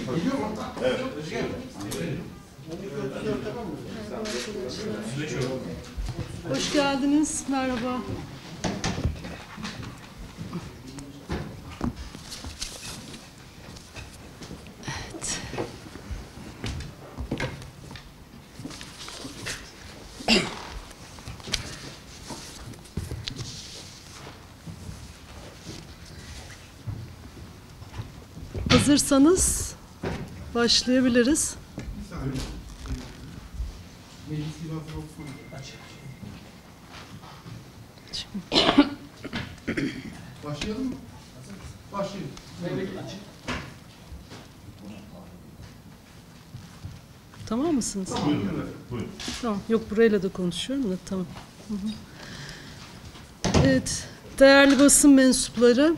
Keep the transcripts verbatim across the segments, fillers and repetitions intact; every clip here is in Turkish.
Evet. Hoş geldiniz. Merhaba. Evet. Hazırsanız başlayabiliriz. Başlayalım mı? Başlayalım. Tamam mısınız? Buyurun efendim. Buyurun. Tamam. Yok, burayla da konuşuyorum da tamam. Hı hı. Evet, değerli basın mensupları,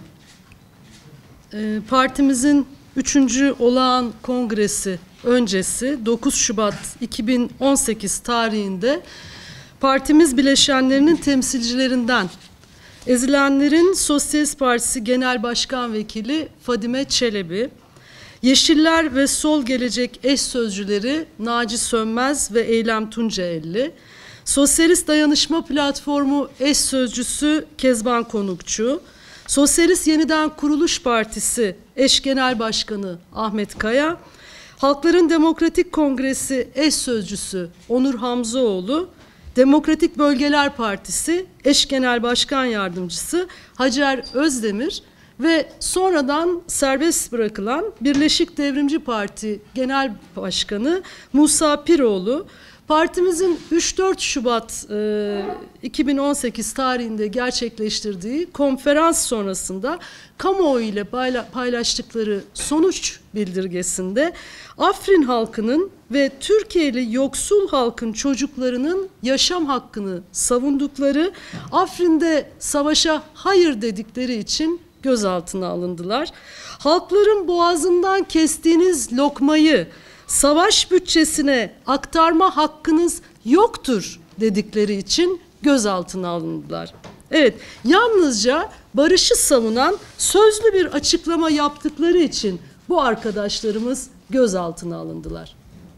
e, partimizin üçüncü olağan kongresi öncesi dokuz Şubat iki bin on sekiz tarihinde partimiz bileşenlerinin temsilcilerinden Ezilenlerin Sosyalist Partisi Genel Başkan Vekili Fadime Çelebi, Yeşiller ve Sol Gelecek eş sözcüleri Naci Sönmez ve Eylem Tuncaelli, Sosyalist Dayanışma Platformu eş sözcüsü Kezban Konukçu, Sosyalist Yeniden Kuruluş Partisi eş genel başkanı Ahmet Kaya, Halkların Demokratik Kongresi eş sözcüsü Onur Hamzoğlu, Demokratik Bölgeler Partisi eş genel başkan yardımcısı Hacer Özdemir ve sonradan serbest bırakılan Birleşik Devrimci Parti Genel Başkanı Musa Piroğlu, partimizin üç dört Şubat iki bin on sekiz tarihinde gerçekleştirdiği konferans sonrasında kamuoyu ile paylaştıkları sonuç bildirgesinde Afrin halkının ve Türkiye'li yoksul halkın çocuklarının yaşam hakkını savundukları, Afrin'de savaşa hayır dedikleri için gözaltına alındılar. Halkların boğazından kestiğiniz lokmayı savaş bütçesine aktarma hakkınız yoktur dedikleri için gözaltına alındılar. Evet, yalnızca barışı savunan sözlü bir açıklama yaptıkları için bu arkadaşlarımız gözaltına alındılar.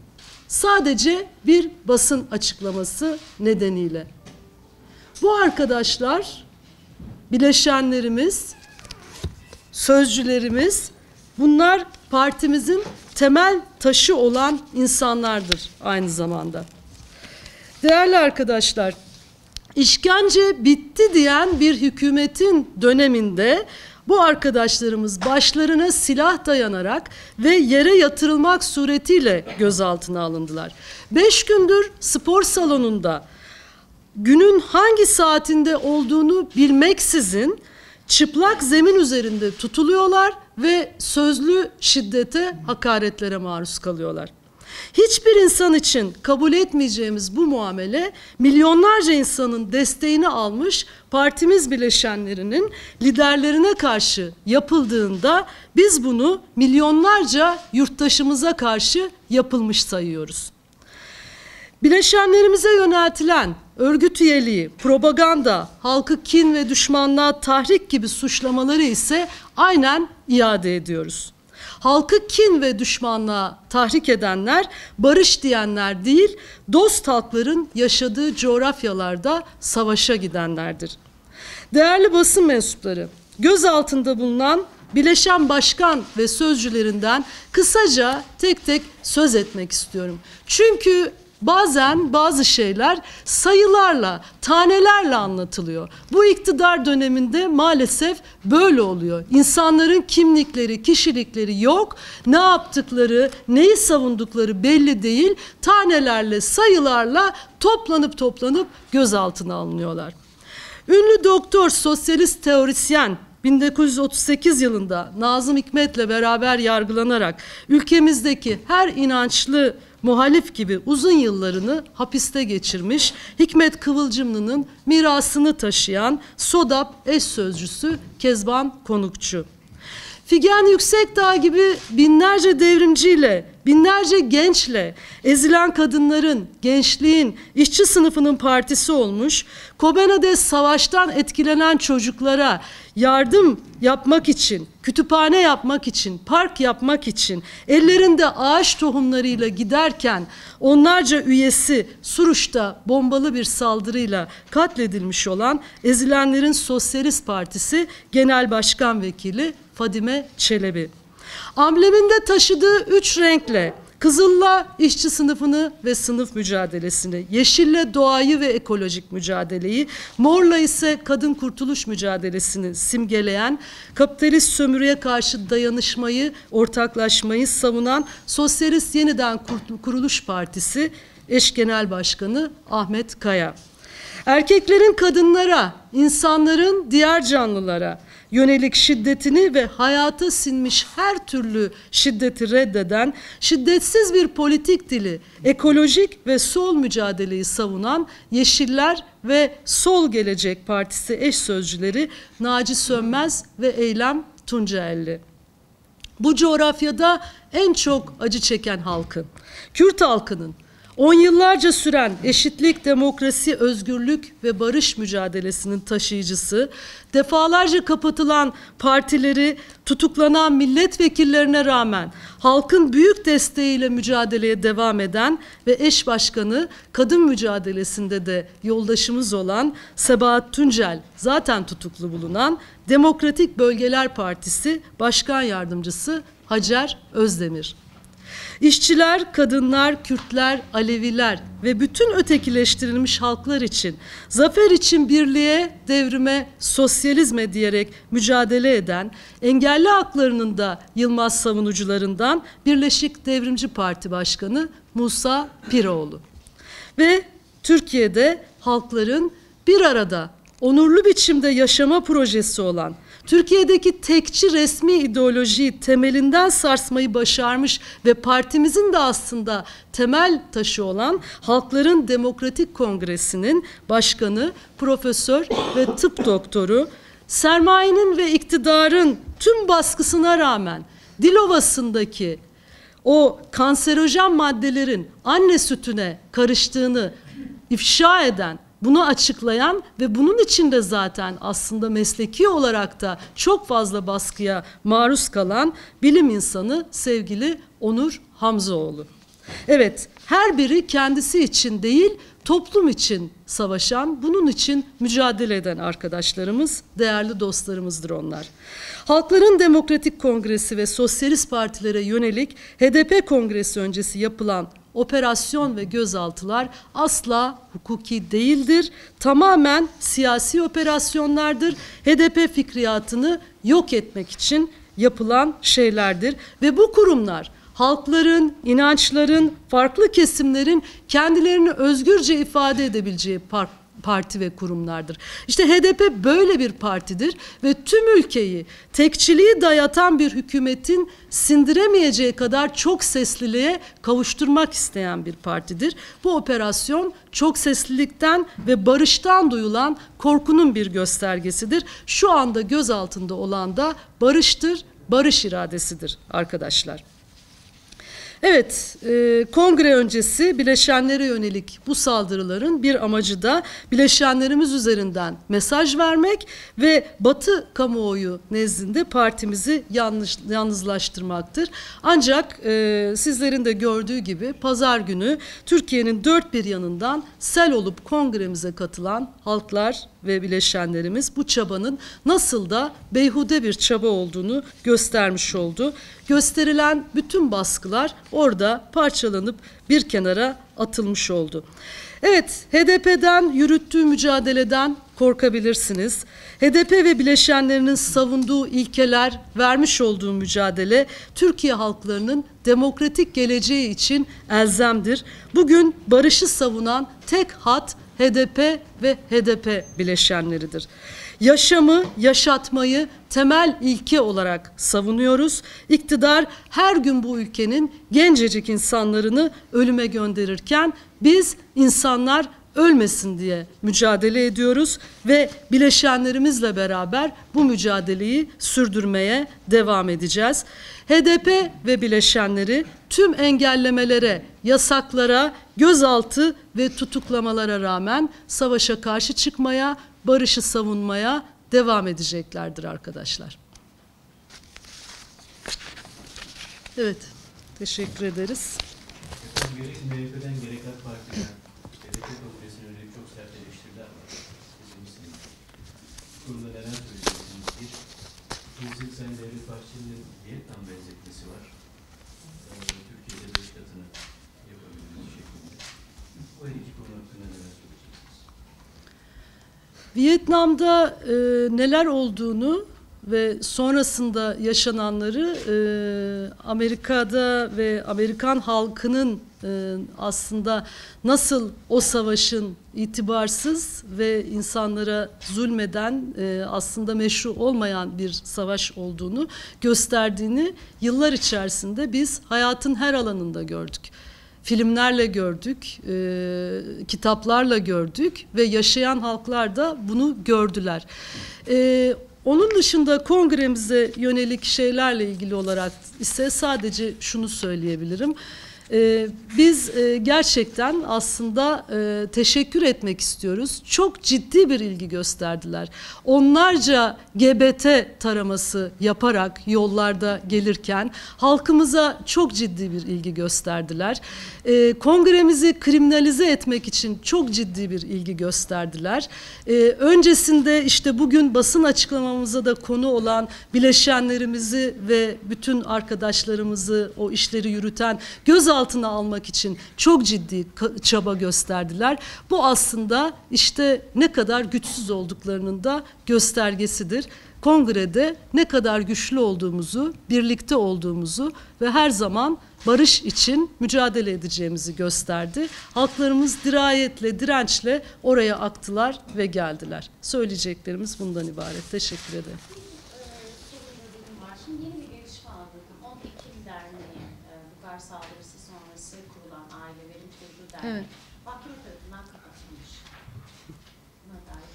Sadece bir basın açıklaması nedeniyle. Bu arkadaşlar, bileşenlerimiz, sözcülerimiz, bunlar partimizin temel taşı olan insanlardır aynı zamanda. Değerli arkadaşlar, işkence bitti diyen bir hükümetin döneminde bu arkadaşlarımız başlarına silah dayanarak ve yere yatırılmak suretiyle gözaltına alındılar. Beş gündür spor salonunda günün hangi saatinde olduğunu bilmeksizin çıplak zemin üzerinde tutuluyorlar ve sözlü şiddete, hakaretlere maruz kalıyorlar. Hiçbir insan için kabul etmeyeceğimiz bu muamele milyonlarca insanın desteğini almış partimiz bileşenlerinin liderlerine karşı yapıldığında biz bunu milyonlarca yurttaşımıza karşı yapılmış sayıyoruz. Bileşenlerimize yöneltilen örgüt üyeliği, propaganda, halkı kin ve düşmanlığa tahrik gibi suçlamaları ise aynen iade ediyoruz. Halkı kin ve düşmanlığa tahrik edenler, barış diyenler değil, dost halkların yaşadığı coğrafyalarda savaşa gidenlerdir. Değerli basın mensupları, gözaltında bulunan bileşen başkan ve sözcülerinden kısaca tek tek söz etmek istiyorum. Çünkü bazen bazı şeyler sayılarla, tanelerle anlatılıyor. Bu iktidar döneminde maalesef böyle oluyor. İnsanların kimlikleri, kişilikleri yok. Ne yaptıkları, neyi savundukları belli değil. Tanelerle, sayılarla toplanıp toplanıp gözaltına alınıyorlar. Ünlü doktor, sosyalist teorisyen bin dokuz yüz otuz sekiz yılında Nazım Hikmet'le beraber yargılanarak ülkemizdeki her inançlı muhalif gibi uzun yıllarını hapiste geçirmiş Hikmet Kıvılcımlı'nın mirasını taşıyan SODAP eş sözcüsü Kezban Konukçu. Figen Yüksekdağ gibi binlerce devrimciyle, binlerce gençle, ezilen kadınların, gençliğin, işçi sınıfının partisi olmuş, Kobene'de savaştan etkilenen çocuklara yardım yapmak için, kütüphane yapmak için, park yapmak için, ellerinde ağaç tohumlarıyla giderken onlarca üyesi Suruç'ta bombalı bir saldırıyla katledilmiş olan Ezilenlerin Sosyalist Partisi Genel Başkan Vekili Fadime Çelebi. Ambleminde taşıdığı üç renkle kızılla işçi sınıfını ve sınıf mücadelesini, yeşille doğayı ve ekolojik mücadeleyi, morla ise kadın kurtuluş mücadelesini simgeleyen, kapitalist sömürüye karşı dayanışmayı, ortaklaşmayı savunan Sosyalist Yeniden Kuruluş Partisi eş genel başkanı Ahmet Kaya. Erkeklerin kadınlara, insanların diğer canlılara yönelik şiddetini ve hayata sinmiş her türlü şiddeti reddeden, şiddetsiz bir politik dili, ekolojik ve sol mücadeleyi savunan Yeşiller ve Sol Gelecek Partisi eş sözcüleri Naci Sönmez ve Eylem Tuncaelli. Bu coğrafyada en çok acı çeken halkın, Kürt halkının, on yıllarca süren eşitlik, demokrasi, özgürlük ve barış mücadelesinin taşıyıcısı, defalarca kapatılan partileri, tutuklanan milletvekillerine rağmen halkın büyük desteğiyle mücadeleye devam eden ve eş başkanı kadın mücadelesinde de yoldaşımız olan Sebahat Tuncel, zaten tutuklu bulunan Demokratik Bölgeler Partisi Başkan Yardımcısı Hacer Özdemir. İşçiler, kadınlar, Kürtler, Aleviler ve bütün ötekileştirilmiş halklar için, zafer için birliğe, devrime, sosyalizme diyerek mücadele eden, engelli haklarının da Yılmaz savunucularından Birleşik Devrimci Parti Başkanı Musa Piroğlu. Ve Türkiye'de halkların bir arada, onurlu biçimde yaşama projesi olan, Türkiye'deki tekçi resmi ideolojiyi temelinden sarsmayı başarmış ve partimizin de aslında temel taşı olan Halkların Demokratik Kongresi'nin başkanı, profesör ve tıp doktoru, sermayenin ve iktidarın tüm baskısına rağmen Dilovası'ndaki o kanserojen maddelerin anne sütüne karıştığını ifşa eden, bunu açıklayan ve bunun içinde zaten aslında mesleki olarak da çok fazla baskıya maruz kalan bilim insanı sevgili Onur Hamzoğlu. Evet, her biri kendisi için değil, toplum için savaşan, bunun için mücadele eden arkadaşlarımız, değerli dostlarımızdır onlar. Halkların Demokratik Kongresi ve sosyalist partilere yönelik H D P Kongresi öncesi yapılan operasyon ve gözaltılar asla hukuki değildir. Tamamen siyasi operasyonlardır. H D P fikriyatını yok etmek için yapılan şeylerdir. Ve bu kurumlar halkların, inançların, farklı kesimlerin kendilerini özgürce ifade edebileceği par parti ve kurumlardır. İşte H D P böyle bir partidir ve tüm ülkeyi tekçiliği dayatan bir hükümetin sindiremeyeceği kadar çok sesliliğe kavuşturmak isteyen bir partidir. Bu operasyon çok seslilikten ve barıştan duyulan korkunun bir göstergesidir. Şu anda göz altında olan da barıştır, barış iradesidir arkadaşlar. Evet, e, kongre öncesi bileşenlere yönelik bu saldırıların bir amacı da bileşenlerimiz üzerinden mesaj vermek ve Batı kamuoyu nezdinde partimizi yanlış, yalnızlaştırmaktır. Ancak e, sizlerin de gördüğü gibi pazar günü Türkiye'nin dört bir yanından sel olup kongremize katılan halklar ve bileşenlerimiz bu çabanın nasıl da beyhude bir çaba olduğunu göstermiş oldu. Gösterilen bütün baskılar orada parçalanıp bir kenara atılmış oldu. Evet, H D P'den yürüttüğü mücadeleden korkabilirsiniz. H D P ve bileşenlerinin savunduğu ilkeler, vermiş olduğu mücadele Türkiye halklarının demokratik geleceği için elzemdir. Bugün barışı savunan tek hat H D P ve H D P bileşenleridir. Yaşamı, yaşatmayı temel ilke olarak savunuyoruz. İktidar her gün bu ülkenin gencecik insanlarını ölüme gönderirken biz insanlar ölmesin diye mücadele ediyoruz ve bileşenlerimizle beraber bu mücadeleyi sürdürmeye devam edeceğiz. H D P ve bileşenleri tüm engellemelere, yasaklara, gözaltı ve tutuklamalara rağmen savaşa karşı çıkmaya, barışı savunmaya devam edeceklerdir arkadaşlar. Evet, teşekkür ederiz. Gerek M H P'den gerek AK Parti'den H D P Kongresi'ne yönelik çok sert eleştiriler var. Bizim bu konuda neler söyleyeceksiniz? Bir, Hizmet Sayın Devlet Bahçeli'nin Vietnam benzetmesi var. Ee, Türkiye'de beş katını yapabildiğiniz şeklinde. O iki konu hakkında neler söyleyeceksiniz? Vietnam'da e, neler olduğunu ve sonrasında yaşananları e, Amerika'da ve Amerikan halkının e, aslında nasıl o savaşın itibarsız ve insanlara zulmeden e, aslında meşru olmayan bir savaş olduğunu gösterdiğini yıllar içerisinde biz hayatın her alanında gördük. Filmlerle gördük, e, kitaplarla gördük ve yaşayan halklar da bunu gördüler. E, Onun dışında kongremize yönelik şeylerle ilgili olarak ise sadece şunu söyleyebilirim. Ee, biz e, gerçekten aslında e, teşekkür etmek istiyoruz. Çok ciddi bir ilgi gösterdiler. Onlarca G B T taraması yaparak yollarda gelirken halkımıza çok ciddi bir ilgi gösterdiler. E, kongremizi kriminalize etmek için çok ciddi bir ilgi gösterdiler. E, öncesinde işte bugün basın açıklamamıza da konu olan bileşenlerimizi ve bütün arkadaşlarımızı, o işleri yürüten gözaltına almak için çok ciddi çaba gösterdiler. Bu aslında işte ne kadar güçsüz olduklarının da göstergesidir. Kongrede ne kadar güçlü olduğumuzu, birlikte olduğumuzu ve her zaman barış için mücadele edeceğimizi gösterdi. Halklarımız dirayetle, dirençle oraya aktılar ve geldiler. Söyleyeceklerimiz bundan ibaret. Teşekkür ederim. Şimdi yeni bir gelişme aldık. on Ekim Derneği, Bulgar saldırısı sonrası kurulan ailelerin kurduğu dernek. Evet. Mahkeme tarafından kapatılmış. Buna dair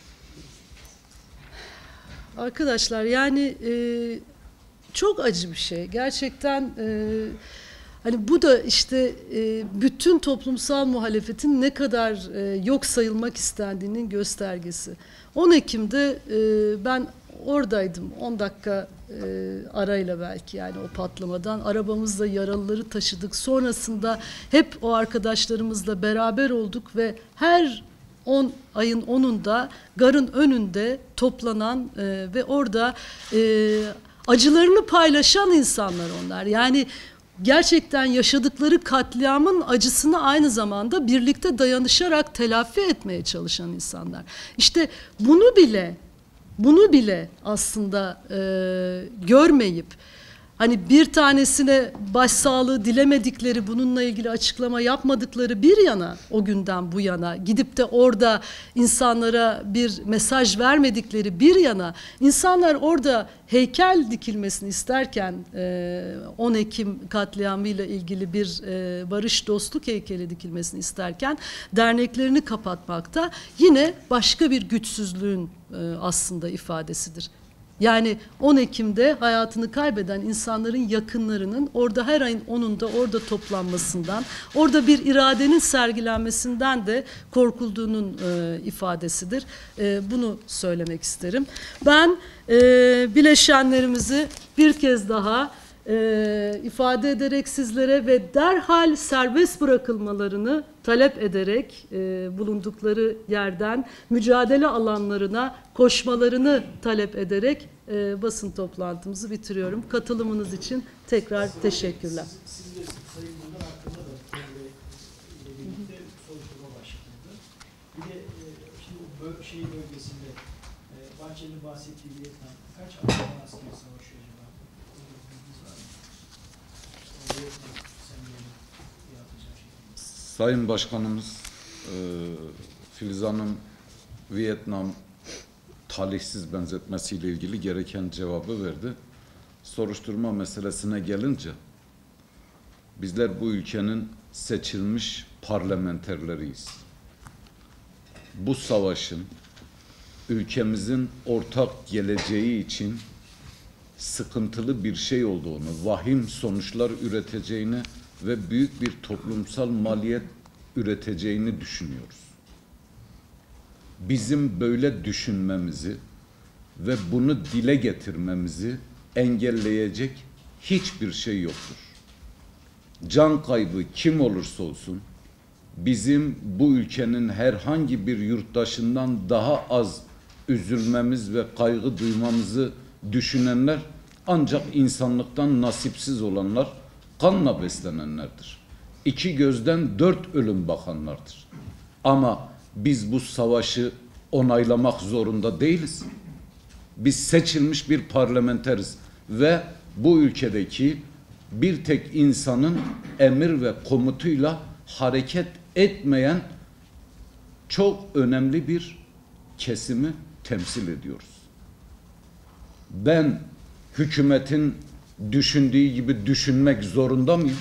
bilgiler. Arkadaşlar yani e, çok acı bir şey. Gerçekten e, hani bu da işte e, bütün toplumsal muhalefetin ne kadar e, yok sayılmak istendiğinin göstergesi. on Ekim'de e, ben oradaydım. on dakika e, arayla belki yani o patlamadan. Arabamızla yaralıları taşıdık. Sonrasında hep o arkadaşlarımızla beraber olduk ve her on ayın onunda garın önünde toplanan e, ve orada e, acılarını paylaşan insanlar onlar. Yani gerçekten yaşadıkları katliamın acısını aynı zamanda birlikte dayanışarak telafi etmeye çalışan insanlar. İşte bunu bile bunu bile aslında e, görmeyip hani bir tanesine başsağlığı dilemedikleri, bununla ilgili açıklama yapmadıkları bir yana, o günden bu yana gidip de orada insanlara bir mesaj vermedikleri bir yana, insanlar orada heykel dikilmesini isterken on Ekim katliamıyla ilgili bir barış dostluk heykeli dikilmesini isterken derneklerini kapatmakta yine başka bir güçsüzlüğün aslında ifadesidir. Yani on Ekim'de hayatını kaybeden insanların yakınlarının orada her ayın onunda orada toplanmasından, orada bir iradenin sergilenmesinden de korkulduğunun e, ifadesidir. E, bunu söylemek isterim. Ben e, bileşenlerimizi bir kez daha e, ifade ederek sizlere ve derhal serbest bırakılmalarını talep ederek e, bulundukları yerden mücadele alanlarına koşmalarını talep ederek e, basın toplantımızı bitiriyorum. Katılımınız için tekrar teşekkürler. Siz de Sayın Bunlar hakkında da kongre ile birlikte soruşturma başlatıldı. Bir de e, şimdi bu böl şehir bölgesinde e, Bahçeli'nin bahsettiği Vietnam kaç Amerikan askeri savaşıyor acaba? Bilginiz var mı? O Vietnam sembolü yaratacak şekilde. Sayın Başkanımız e, Filiz Hanım Vietnam talihsiz benzetmesiyle ilgili gereken cevabı verdi. Soruşturma meselesine gelince bizler bu ülkenin seçilmiş parlamenterleriyiz. bu savaşın ülkemizin ortak geleceği için sıkıntılı bir şey olduğunu, vahim sonuçlar üreteceğini ve büyük bir toplumsal maliyet üreteceğini düşünüyoruz. Bizim böyle düşünmemizi ve bunu dile getirmemizi engelleyecek hiçbir şey yoktur. Can kaybı kim olursa olsun, bizim bu ülkenin herhangi bir yurttaşından daha az üzülmemiz ve kaygı duymamızı düşünenler ancak insanlıktan nasipsiz olanlar, kanla beslenenlerdir. İki gözden dört ölüm bakanlardır. Ama biz bu savaşı onaylamak zorunda değiliz. Biz seçilmiş bir parlamenteriz ve bu ülkedeki bir tek insanın emir ve komutuyla hareket etmeyen çok önemli bir kesimi temsil ediyoruz. Ben hükümetin düşündüğü gibi düşünmek zorunda mıyım?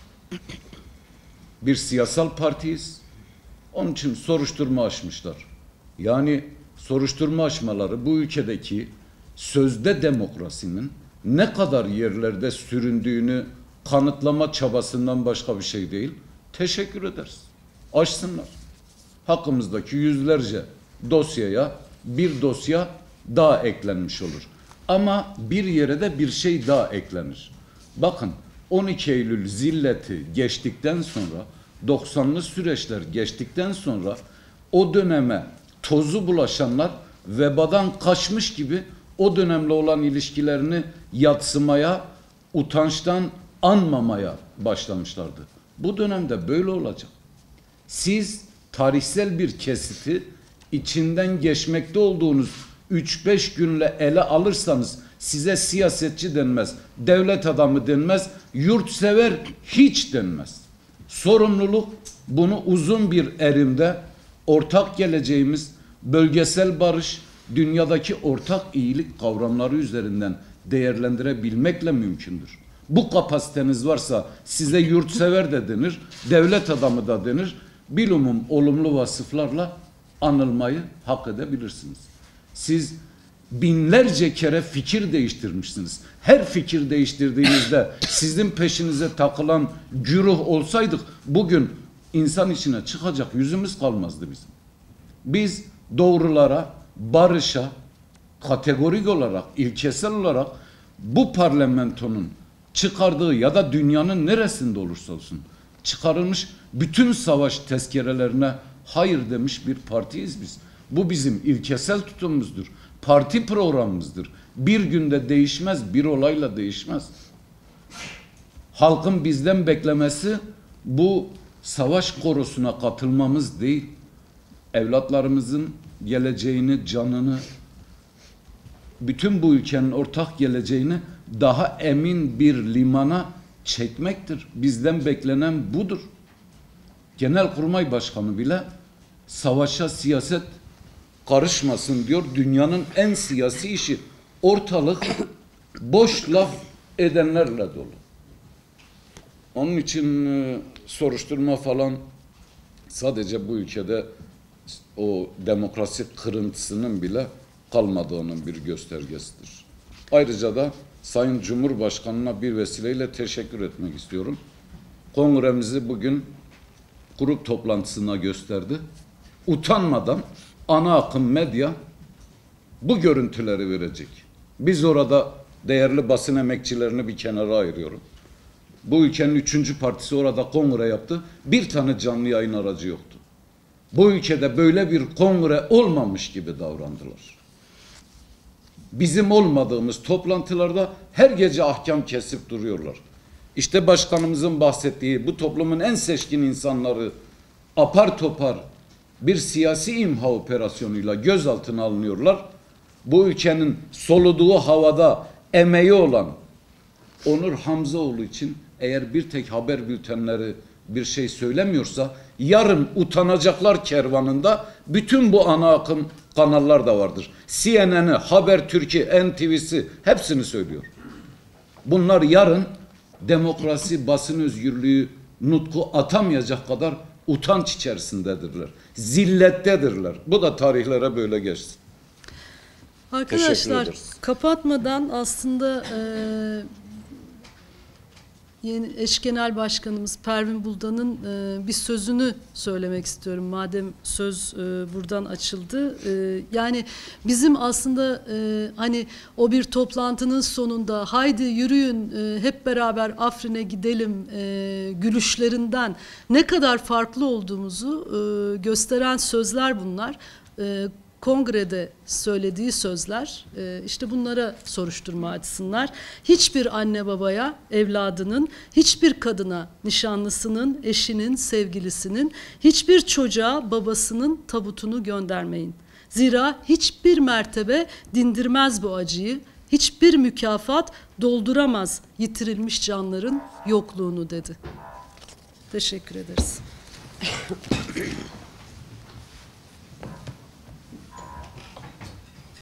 Bir siyasal partiyiz. Onun için soruşturma açmışlar. Yani soruşturma açmaları bu ülkedeki sözde demokrasinin ne kadar yerlerde süründüğünü kanıtlama çabasından başka bir şey değil. Teşekkür ederiz. Açsınlar. Hakkımızdaki yüzlerce dosyaya bir dosya daha eklenmiş olur. Ama bir yere de bir şey daha eklenir. Bakın on iki Eylül zilleti geçtikten sonra, doksanlı süreçler geçtikten sonra o döneme tozu bulaşanlar vebadan kaçmış gibi o dönemle olan ilişkilerini yadsımaya, utançtan anmamaya başlamışlardı. Bu dönemde böyle olacak. Siz tarihsel bir kesiti içinden geçmekte olduğunuz üç beş günle ele alırsanız size siyasetçi denmez, devlet adamı denmez, yurtsever hiç denmez. Sorumluluk bunu uzun bir erimde ortak geleceğimiz, bölgesel barış, dünyadaki ortak iyilik kavramları üzerinden değerlendirebilmekle mümkündür. Bu kapasiteniz varsa size yurtsever de denir, devlet adamı da denir, bilumum olumlu vasıflarla anılmayı hak edebilirsiniz. Siz binlerce kere fikir değiştirmişsiniz. Her fikir değiştirdiğinizde sizin peşinize takılan güruh olsaydık bugün insan içine çıkacak yüzümüz kalmazdı bizim. Biz doğrulara, barışa, kategorik olarak, ilkesel olarak bu parlamentonun çıkardığı ya da dünyanın neresinde olursa olsun çıkarılmış bütün savaş tezkerelerine hayır demiş bir partiyiz biz. Bu bizim ilkesel tutumumuzdur. Parti programımızdır. Bir günde değişmez, bir olayla değişmez. Halkın bizden beklemesi bu savaş korosuna katılmamız değil. Evlatlarımızın geleceğini, canını, bütün bu ülkenin ortak geleceğini daha emin bir limana çekmektir. Bizden beklenen budur. Genelkurmay Başkanı bile savaşa siyaset karışmasın diyor. Dünyanın en siyasi işi. Ortalık boş laf edenlerle dolu. Onun için e, soruşturma falan sadece bu ülkede o demokrasi kırıntısının bile kalmadığının bir göstergesidir. Ayrıca da Sayın Cumhurbaşkanı'na bir vesileyle teşekkür etmek istiyorum. Kongremizi bugün grup toplantısına gösterdi. Utanmadan ana akım medya bu görüntüleri verecek. Biz orada değerli basın emekçilerini bir kenara ayırıyorum. Bu ülkenin üçüncü partisi orada kongre yaptı. Bir tane canlı yayın aracı yoktu. Bu ülkede böyle bir kongre olmamış gibi davrandılar. Bizim olmadığımız toplantılarda her gece ahkam kesip duruyorlar. İşte başkanımızın bahsettiği bu toplumun en seçkin insanları apar topar bir siyasi imha operasyonuyla gözaltına alınıyorlar. Bu ülkenin soluduğu havada emeği olan Onur Hamzaoğlu için eğer bir tek haber bültenleri bir şey söylemiyorsa yarın utanacaklar kervanında bütün bu ana akım kanallar da vardır. C N N'i, Habertürk'ü, N T V'si hepsini söylüyor. Bunlar yarın demokrasi, basın özgürlüğü nutku atamayacak kadar utanç içerisindedirler. Zillettedirler. Bu da tarihlere böyle geçsin. Teşekkür Arkadaşlar ederiz. kapatmadan aslında e, yeni eş genel başkanımız Pervin Buldan'ın e, bir sözünü söylemek istiyorum. Madem söz e, buradan açıldı. E, yani bizim aslında e, hani o bir toplantının sonunda haydi yürüyün e, hep beraber Afrin'e gidelim e, gülüşlerinden ne kadar farklı olduğumuzu e, gösteren sözler bunlar. E, Kongrede söylediği sözler, işte bunlara soruşturma açsınlar. Hiçbir anne babaya evladının, hiçbir kadına nişanlısının, eşinin, sevgilisinin, hiçbir çocuğa babasının tabutunu göndermeyin. Zira hiçbir mertebe dindirmez bu acıyı, hiçbir mükafat dolduramaz yitirilmiş canların yokluğunu dedi. Teşekkür ederiz.